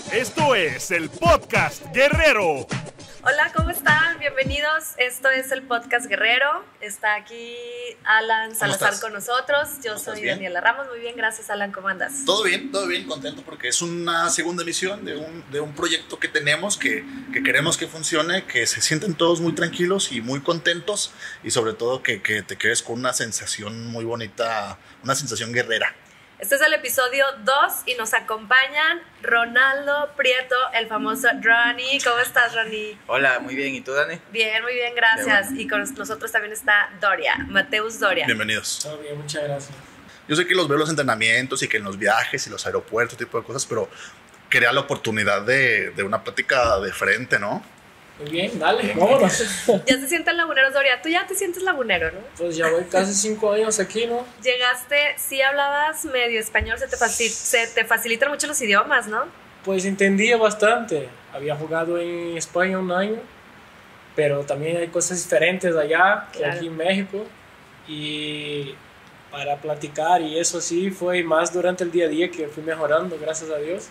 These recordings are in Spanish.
Esto es el Podcast Guerrero. Hola, ¿cómo están? Bienvenidos. Esto es el Podcast Guerrero. Está aquí Alan Salazar con nosotros. Yo soy Daniela Ramos. Muy bien, gracias, Alan. ¿Cómo andas? Todo bien, contento porque es una segunda emisión de un proyecto que tenemos que queremos que funcione, que se sienten todos muy tranquilos y muy contentos y sobre todo que te quedes con una sensación muy bonita, una sensación guerrera. Este es el episodio 2 y nos acompañan Ronaldo Prieto, el famoso Ronnie. ¿Cómo estás, Ronnie? Hola, muy bien. ¿Y tú, Dani? Bien, muy bien, gracias. Bueno. Y con nosotros también está Doria, Mateus Doria. Bienvenidos. Todo bien, muchas gracias. Yo sé que los veo en los entrenamientos y que en los viajes y los aeropuertos, tipo de cosas, pero quería la oportunidad de una plática de frente, ¿no? Muy bien, dale, vámonos. Ya se sienten laguneros, Doria. Tú ya te sientes lagunero, ¿no? Pues ya voy casi 5 años aquí, ¿no? Llegaste, sí hablabas medio español, se te facilitan mucho los idiomas, ¿no? Pues entendía bastante. Había jugado en España un año, pero también hay cosas diferentes allá que aquí en México. Y para platicar y eso sí, fue más durante el día a día que fui mejorando, gracias a Dios.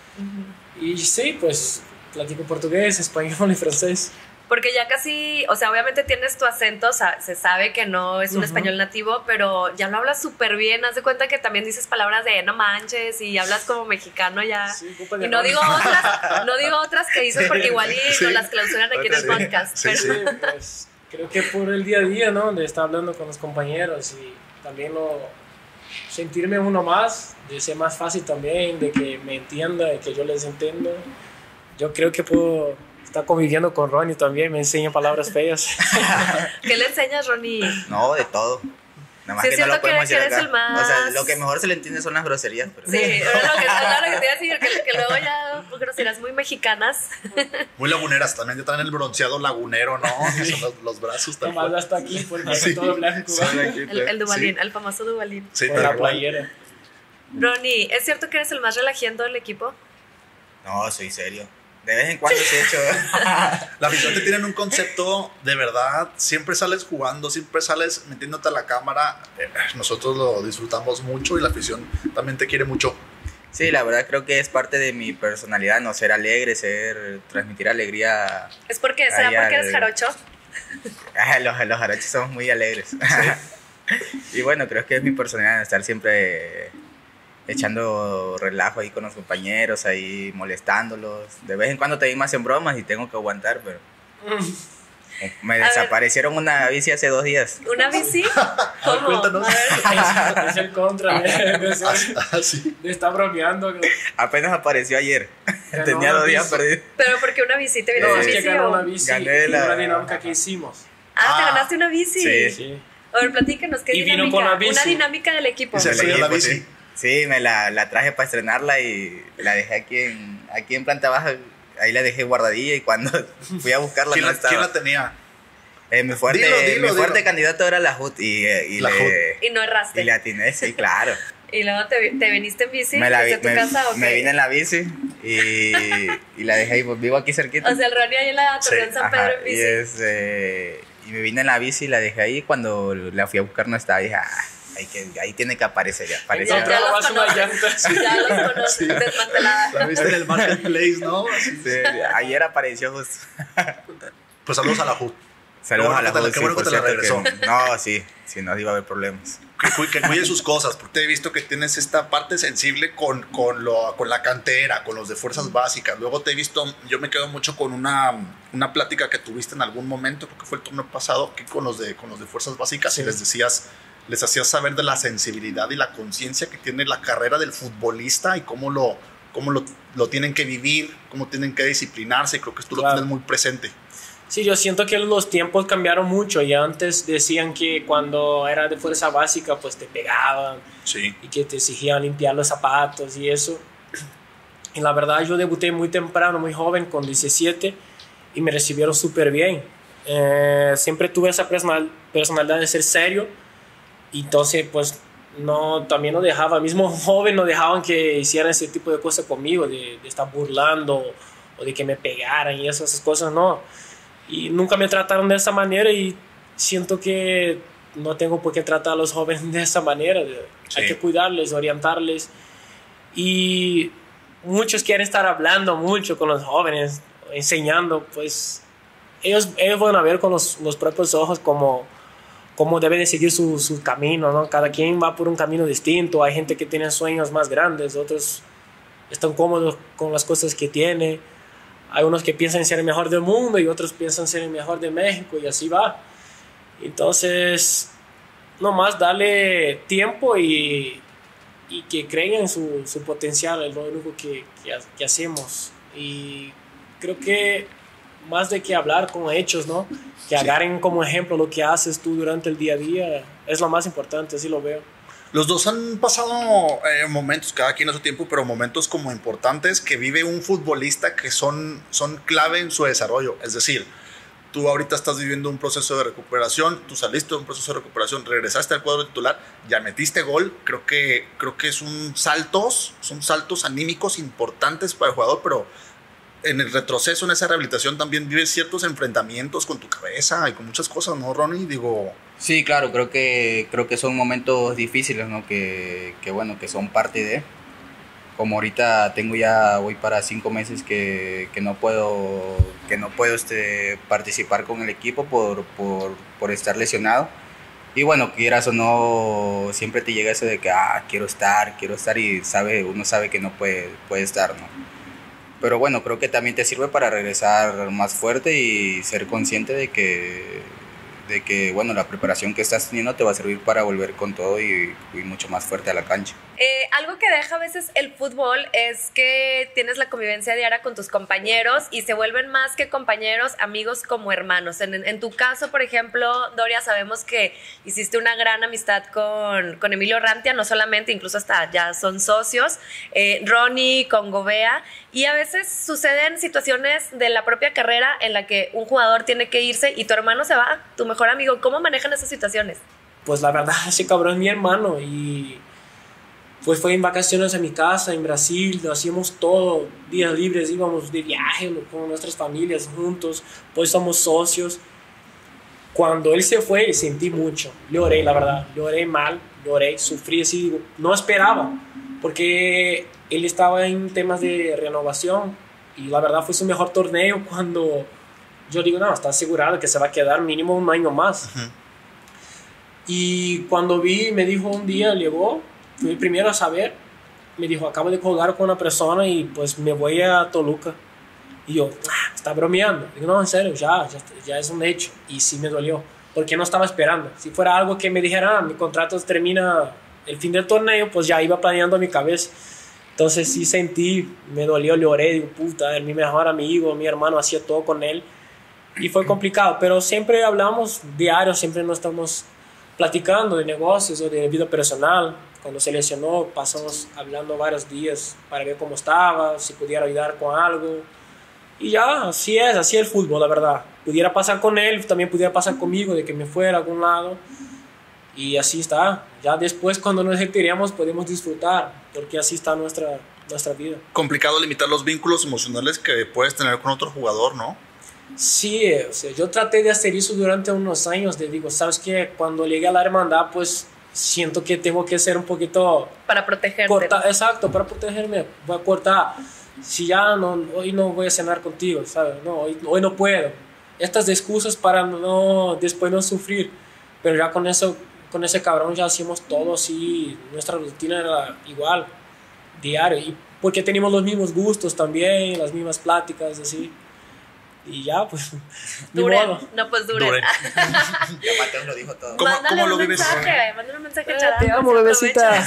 Y sí, pues platico portugués, español y francés. Porque ya casi, o sea, obviamente tienes tu acento, o sea, se sabe que no es un español nativo, pero ya lo hablas súper bien. Haz de cuenta que también dices palabras de no manches y hablas como mexicano ya. Sí, y no digo otras que dices porque igual y no las clausuran aquí en el podcast. Sí, pero... sí. Pues creo que por el día a día, ¿no? De estar hablando con los compañeros y también sentirme uno más, de ser más fácil también, de que me entienda, de que yo les entiendo. Yo creo que puedo estar conviviendo con Ronnie también, me enseña palabras feas. ¿Qué le enseñas, Ronnie? No, de todo. Nada más Sí, que no siento lo podemos que decir eres acá. el más- O sea, lo que mejor se le entiende son las groserías. Pero... Sí, era lo que te iba a decir, que luego ya groserías muy mexicanas. Muy laguneras también. Yo también el bronceado lagunero, ¿no? Que son los brazos tal Nomás cual. hasta aquí, porque Sí. todo blanco. El Duvalín, el famoso Duvalín. Sí, Con la tal cual. playera. Ronnie, ¿es cierto que eres el más relajiento del equipo? No, soy serio. De vez en cuando sí he hecho... La afición te tienen un concepto de verdad, siempre sales jugando, siempre sales metiéndote a la cámara, nosotros lo disfrutamos mucho y la afición también te quiere mucho. Sí, la verdad creo que es parte de mi personalidad, no ser alegre, transmitir alegría. ¿Es porque será Ahí porque al- eres jarocho? Los jarochos somos muy alegres. Y bueno, creo que es mi personalidad, estar siempre echando relajo ahí con los compañeros, ahí molestándolos. De vez en cuando te más en bromas y tengo que aguantar, pero me desaparecieron una bici hace 2 días. ¿Una bici? A ver, ¿Cómo? cuéntanos. A ver. Es el contra Así. de estar bromeando. Apenas apareció ayer. Ganó Tenía una 2 días bici. perdido. Pero porque una bici, ¿te No, vienes es en que bici ganó o...? una bici Gané en la- una dinámica que hicimos. Ah, ¿te Ah. ganaste una bici? Sí. A ver, platícanos, ¿qué Y vino dinámica? con la bici. Una dinámica del equipo. Y se Del le dio la equipo, bici. sí. Sí, me la traje para estrenarla y la dejé aquí en planta baja. Ahí la dejé guardadilla y cuando fui a buscarla ¿Quién no la estaba. tenía? Mi fuerte, Dilo. mi fuerte candidato era la HUT La Y no erraste. y le atiné, sí, claro. Y luego te viniste en bici me desde tu casa, ¿o me qué? vine en la bici y la dejé ahí, pues, vivo aquí cerquita. O sea, el Ronnie ahí en la Torreón San Pedro en bici. Y me vine en la bici y la dejé ahí. Cuando la fui a buscar no estaba, dije, ahí tiene que aparecer. Ya apareció. Ya los Robas una conoces. llanta. Ya los conoces, Sí. desmantelada. La viste en el marketplace, ¿no? Sí, ayer apareció justo. Pues saludos a la HUD. Saludos a la Qué bueno que te la por regresó. cierto, no, sí, no iba a haber problemas. Que cuide sus cosas, porque te he visto que tienes esta parte sensible con la cantera, con los de fuerzas básicas. Luego te he visto, yo me quedo mucho con una plática que tuviste en algún momento, creo que fue el torneo pasado, que con los de fuerzas básicas, Sí. y les hacías saber de la sensibilidad y la conciencia que tiene la carrera del futbolista y cómo lo tienen que vivir, cómo tienen que disciplinarse. Creo que tú lo Claro. tienes muy presente. Sí, yo siento que los tiempos cambiaron mucho. Ya antes decían que cuando era de fuerza básica, pues te pegaban Sí. y que te exigían limpiar los zapatos y eso. Y la verdad, yo debuté muy temprano, muy joven, con 17, y me recibieron súper bien. Siempre tuve esa personalidad de ser serio, y entonces, pues, también no dejaba, mismo joven, no dejaban que hicieran ese tipo de cosas conmigo, de estar burlando o de que me pegaran y esas cosas, no. Y nunca me trataron de esa manera y siento que no tengo por qué tratar a los jóvenes de esa manera. Sí. Hay que cuidarles, orientarles. Y muchos quieren estar hablando mucho con los jóvenes, enseñando, pues ellos van a ver con los propios ojos cómo deben de seguir su camino, ¿no? Cada quien va por un camino distinto. Hay gente que tiene sueños más grandes, otros están cómodos con las cosas que tiene. Hay unos que piensan ser el mejor del mundo y otros piensan ser el mejor de México, y así va. Entonces, nomás darle tiempo y que crean en su potencial, es lo único que hacemos. Y creo que más de que hablar con hechos, ¿no? Que agarren como ejemplo lo que haces tú durante el día a día, es lo más importante, así lo veo. Los dos han pasado momentos, cada quien a su tiempo, pero momentos como importantes que vive un futbolista que son clave en su desarrollo. Es decir, tú ahorita estás viviendo un proceso de recuperación, tú saliste de un proceso de recuperación, regresaste al cuadro titular, ya metiste gol. Creo que son saltos anímicos importantes para el jugador, pero en el retroceso, en esa rehabilitación, también vives ciertos enfrentamientos con tu cabeza y con muchas cosas, ¿no, Ronnie? Digo... Sí, claro, creo que son momentos difíciles, ¿no? Que bueno, que son parte de... Como ahorita voy para 5 meses que no puedo participar con el equipo por estar lesionado. Y bueno, quieras o no, siempre te llega eso de que quiero estar y uno sabe que no puede estar, ¿no? Pero bueno, creo que también te sirve para regresar más fuerte y ser consciente de que bueno, la preparación que estás teniendo te va a servir para volver con todo y mucho más fuerte a la cancha. Algo que deja a veces el fútbol es que tienes la convivencia diaria con tus compañeros y se vuelven más que compañeros, amigos como hermanos. En tu caso, por ejemplo, Doria, sabemos que hiciste una gran amistad con Emilio Rantia, no solamente, incluso hasta ya son socios, Ronnie con Gobea, y a veces suceden situaciones de la propia carrera en la que un jugador tiene que irse y tu hermano se va, tu mejor amigo. ¿Cómo manejan esas situaciones? Pues la verdad, ese cabrón es mi hermano, y pues fue en vacaciones a mi casa en Brasil, hacíamos todo, días libres, íbamos de viaje con nuestras familias juntos, pues somos socios. Cuando él se fue, sentí mucho, lloré, la verdad, lloré mal, sufrí así, no esperaba, porque él estaba en temas de renovación y la verdad fue su mejor torneo. Cuando yo digo, no, está asegurado que se va a quedar mínimo un año más. Uh-huh. Y cuando me dijo un día, llegó, fui el primero a saber, me dijo, acabo de colgar con una persona y pues me voy a Toluca. Y yo, está bromeando. Digo, no, en serio, ya es un hecho. Y sí me dolió, porque no estaba esperando. Si fuera algo que me dijera, mi contrato termina el fin del torneo, pues ya iba planeando mi cabeza. Entonces sí sentí, me dolió, lloré, digo, puta, es mi mejor amigo, mi hermano, hacía todo con él. Y fue complicado, pero siempre hablamos diario, siempre nos estamos platicando de negocios o de vida personal. Cuando se lesionó, pasamos hablando varios días para ver cómo estaba, si pudiera ayudar con algo. Y ya, así es el fútbol, la verdad. Pudiera pasar con él, también pudiera pasar conmigo, de que me fuera a algún lado. Y así está. Ya después, cuando nos retiremos, podemos disfrutar, porque así está nuestra vida. Complicado limitar los vínculos emocionales que puedes tener con otro jugador, ¿no? Sí, o sea, yo traté de hacer eso durante unos años. Digo, ¿sabes qué? Cuando llegué a la hermandad, pues siento que tengo que ser un poquito... Para protegerte. Exacto, para protegerme. Voy a cortar. Si ya hoy no voy a cenar contigo, ¿sabes? No, hoy no puedo. Estas excusas para después no sufrir. Pero ya con ese cabrón ya hacíamos todo así. Nuestra rutina era igual, diario. Y porque teníamos los mismos gustos también, las mismas pláticas, así. Y ya, pues, duren. No, pues duren. Ya Mateo lo dijo todo. ¿Cómo lo vives? Mándale un mensaje, Chara. Te amo, bebecita.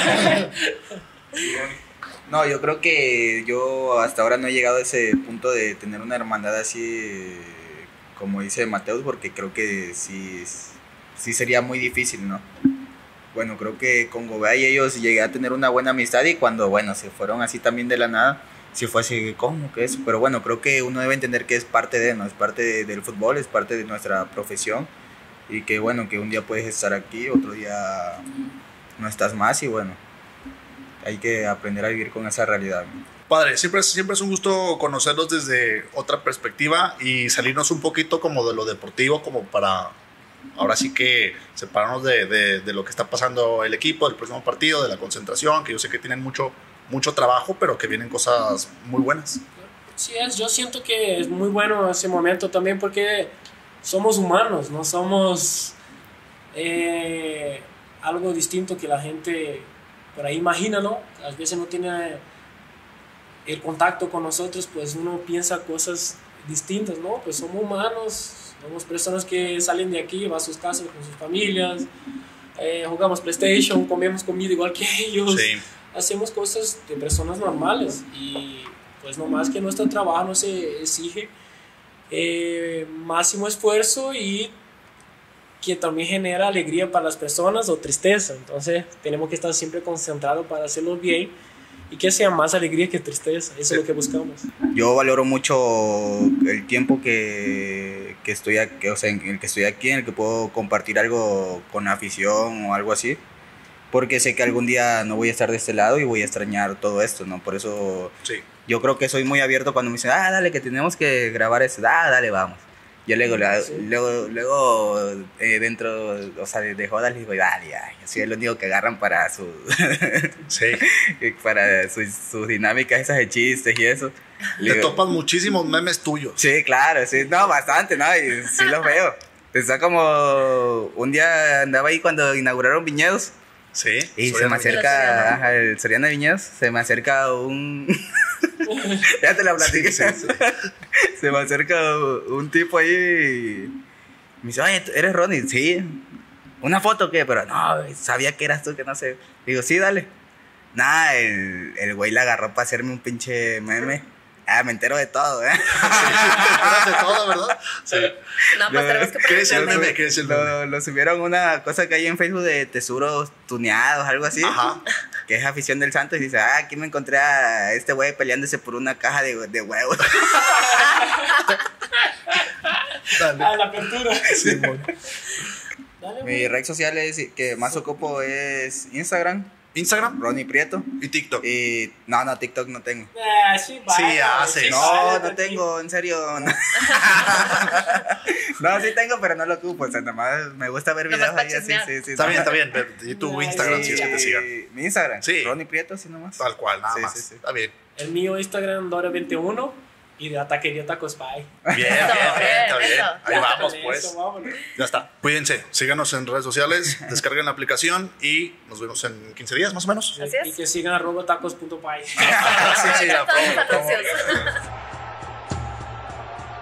No, yo creo que yo hasta ahora no he llegado a ese punto de tener una hermandad así como dice Mateus, porque creo que sí sería muy difícil, ¿no? Bueno, creo que con Gobea y ellos llegué a tener una buena amistad y cuando, bueno, se fueron así también de la nada, sí fue así, ¿cómo que eso? Pero bueno, creo que uno debe entender que es parte de, ¿no? Es parte del fútbol, es parte de nuestra profesión y que bueno, que un día puedes estar aquí, otro día no estás más y bueno, hay que aprender a vivir con esa realidad, ¿no? Padre, siempre es un gusto conocerlos desde otra perspectiva y salirnos un poquito como de lo deportivo, como para ahora sí que separarnos de lo que está pasando el equipo, del próximo partido, de la concentración, que yo sé que tienen mucho mucho trabajo, pero que vienen cosas muy buenas. Sí, yo siento que es muy bueno ese momento también porque somos humanos, no somos algo distinto que la gente por ahí imagina, ¿no? A veces no tiene el contacto con nosotros, pues uno piensa cosas distintas, ¿no? Pues somos humanos, somos personas que salen de aquí, van a sus casas con sus familias, jugamos PlayStation, comemos comida igual que ellos, Sí. hacemos cosas de personas normales y pues no más que nuestro trabajo nos exige máximo esfuerzo y que también genera alegría para las personas o tristeza. Entonces tenemos que estar siempre concentrados para hacerlo bien y que sea más alegría que tristeza. Eso es lo que buscamos. Yo valoro mucho el tiempo que estoy aquí, o sea, en el que estoy aquí, en el que puedo compartir algo con afición o algo así, porque sé que algún día no voy a estar de este lado y voy a extrañar todo esto, ¿no? Por eso Sí. yo creo que soy muy abierto cuando me dicen, dale, que tenemos que grabar esto, dale, vamos. Yo luego, dentro, o sea, de jodas, les digo, dale, ya. Yo soy el único que agarran para Sí. para sus dinámicas esas de chistes y eso. Le Te digo, topas muchísimos memes tuyos. sí, claro, sí, no, bastante, ¿no? Y sí los veo. Está como, un día andaba ahí cuando inauguraron Viñedos. Sí. Y se Soriano me Viñedos. acerca, ajá, el Soriano de Viñedos, se me acerca un... ya te la platiqué. Sí. Se me acerca un tipo ahí y me dice, oye, ¿eres Ronnie? Sí. ¿Una foto o qué? Pero no, sabía que eras tú, que no sé. Digo, sí, dale. Nah, el güey la agarró para hacerme un pinche meme. Me entero de todo, ¿eh? Te de todo, ¿verdad? Sí. No, pues tenemos que ¿Qué es el ponerle- meme? ¿Qué es el meme? Lo subieron una cosa que hay en Facebook de tesoros tuneados, algo así. Ajá. Que es afición del Santos y dice, aquí me encontré a este güey peleándose por una caja de huevos. Dale. A la apertura. Sí, mon. Dale, Mi güey. red social que más ocupo es Instagram, Instagram Ronnie Prieto. y TikTok. Y no, TikTok no tengo. Sí, Sí, vaya, haces. sí, No, vaya, no tranquilo. tengo, en serio. No, no, sí tengo, pero no lo ocupo. O sea, nomás me gusta ver Nomás videos pa' ahí así. chismear. Sí, Está bien. Y tu Ay, Instagram, si es que te Y sigan. Mi Instagram, Sí. Ronnie Prieto, sí nomás. Tal cual, nada Sí, más. sí, sí. Está bien. El mío Instagram, Dora21 y de la taquería Tacos Pie. Bien, Eso, está bien. eso. Ahí vamos, Con pues. eso, vámonos. Ya está. Cuídense, síganos en redes sociales, descarguen la aplicación y nos vemos en 15 días más o menos. Así es. Y que sigan @tacos.pie. Sí, Todos promo, los promo. anuncios.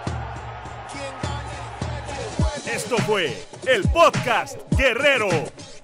Esto fue el podcast Guerrero.